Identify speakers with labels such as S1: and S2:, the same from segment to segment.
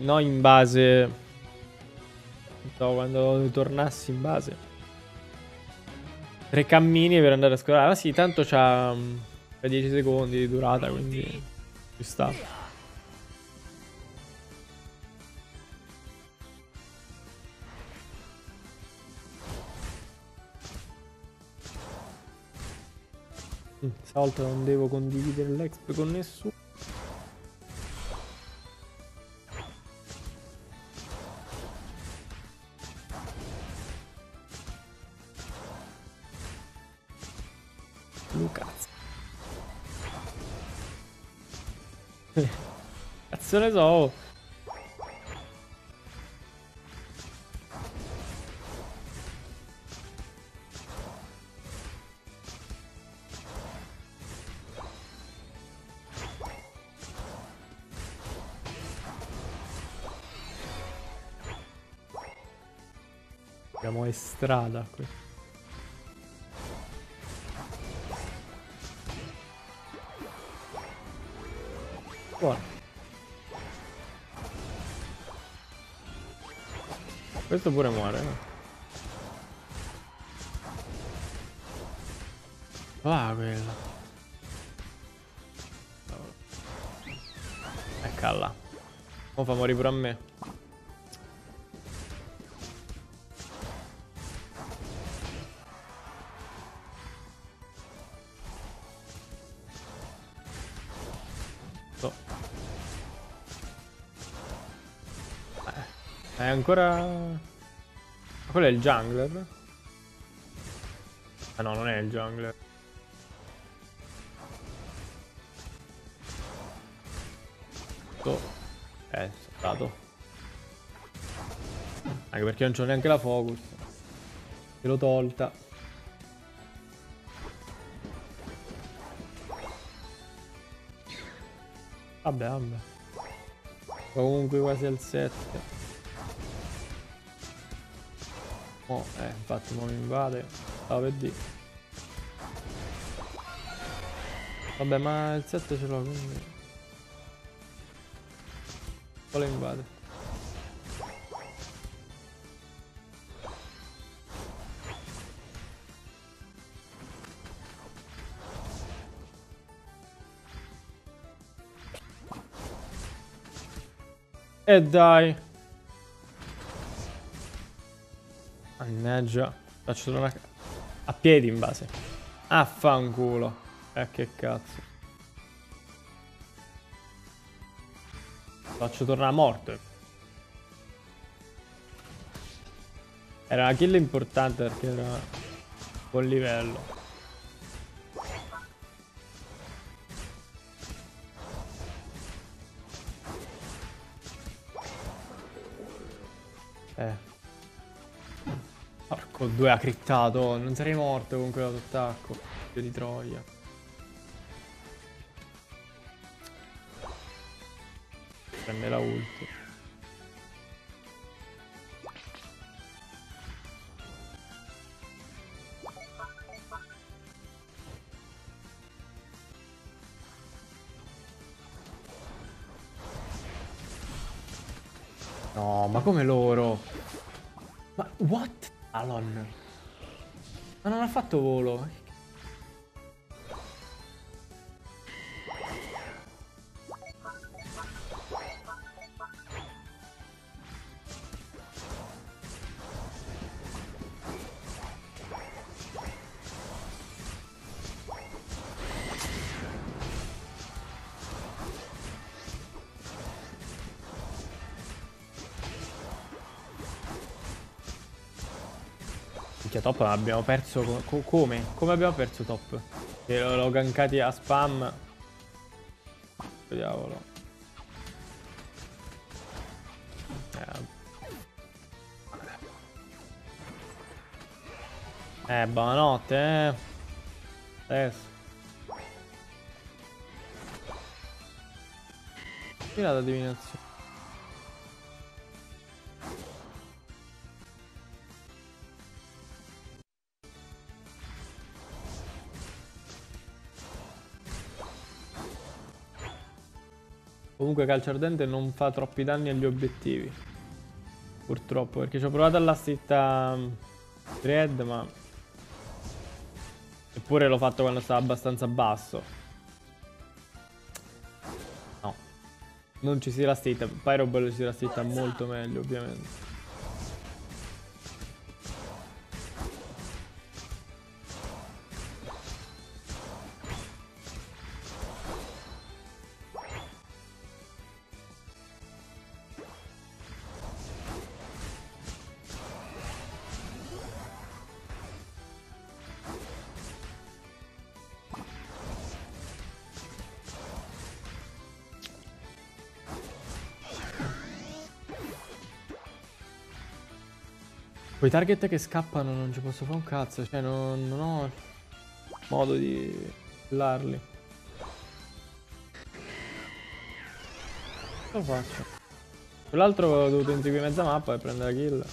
S1: No, in base. No, quando tornassi in base. 3 cammini per andare a scolare. Ma sì, tanto c'ha 10 secondi di durata, quindi ci sta. Stavolta non devo condividere l'exp con nessuno. Cazzo. Cazzo ne so. Abbiamo Estrada qui. Buono. Questo pure muore, no? Ah, quella. Eccola. Mo fa morire pure a me. Oh. È ancora... Ma quello è il jungler? Ah no, non è il jungler. Oh. Stato. Anche perché non c'ho neanche la focus. Me l'ho tolta. Vabbè, vabbè. Comunque quasi al 7. Oh, infatti mo mi invade. Stavo per dire. Vabbè, ma il 7 ce l'ho, quindi... Poi lo invade. E dai. Mannaggia. Faccio una... A piedi in base. Affanculo. Che cazzo. Faccio tornare morto. Era una kill importante perché era buon livello. Porco 2 ha crittato. Non sarei morto con quell'attacco. Dio di troia. Prende la ulti. No, ma come loro? Ma what? Alon. Ma non ha fatto volo. Minchia, top abbiamo perso. Come? Come abbiamo perso top? Che l'ho gankati a spam. Diavolo. Buonanotte, Adesso. Tirata divinazione. Comunque calcio ardente non fa troppi danni agli obiettivi. Purtroppo, perché ci ho provato all'assista Dread, ma... Eppure l'ho fatto quando stava abbastanza basso. No. Non ci si rastitta. Pyroball si rastitta molto meglio, ovviamente. Quei target che scappano non ci posso fare un cazzo, cioè non ho modo di killarli. Cosa faccio? Quell'altro ho dovuto inseguire mezza mappa e prendere la kill.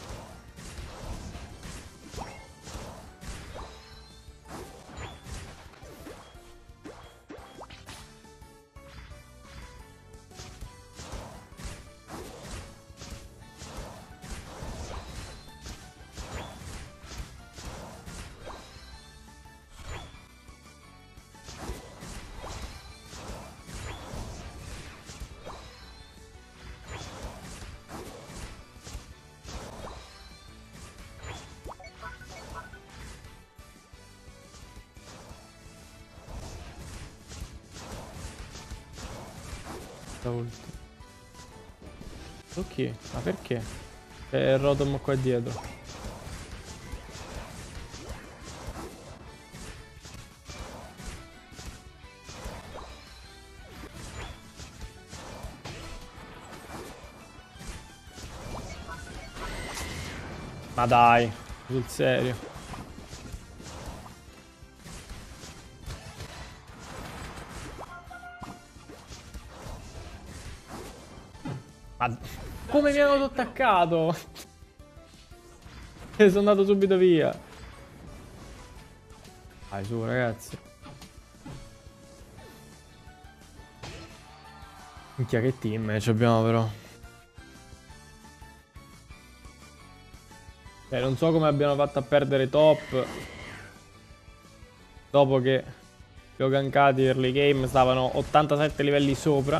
S1: Ok, ma perché? C'è il Rotom qua dietro. Ma dai, sul serio. Ma come mi hanno attaccato? E sono andato subito via. Dai su ragazzi. Minchia che team ci abbiamo però. Non so come abbiano fatto a perdere top. Dopo che li ho gankati early game, stavano 87 livelli sopra.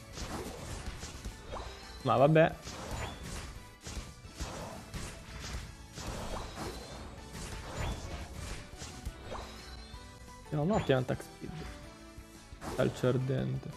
S1: Ma vabbè. No, un ottimo attack speed. Calcio ardente.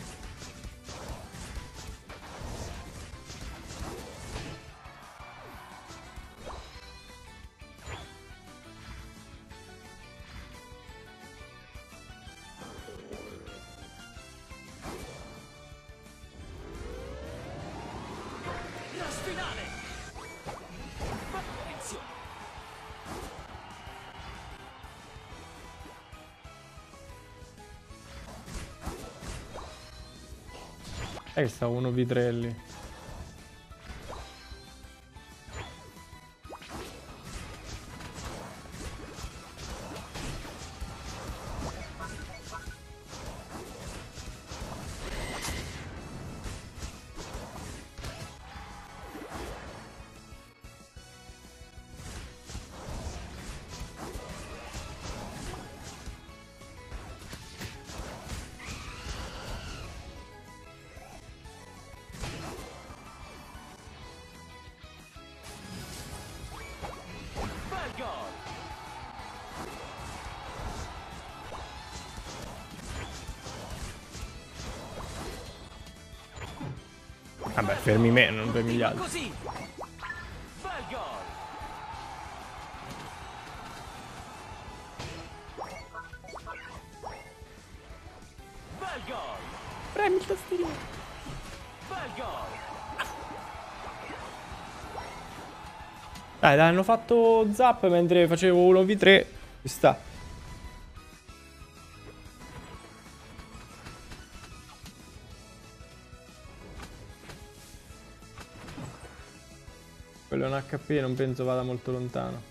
S1: Che sta uno Vitrelli. Vabbè, fermi me, non fermi gli altri. Premi il tastierino. Dai, hanno fatto zap mentre facevo 1v3. Ci sta. Quello è un HP, non penso vada molto lontano.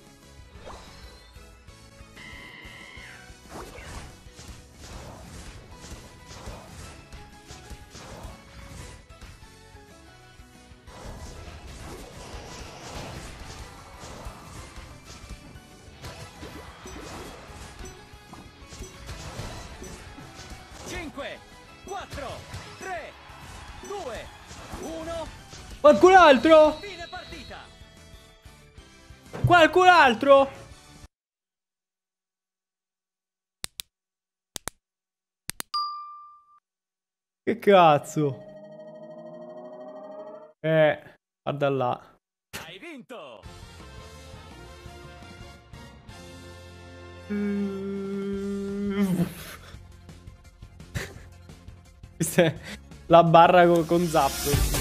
S1: Qualcun altro? Qualcun altro? Che cazzo? Guarda là.
S2: Hai vinto!
S1: Questa è la barra con Zap.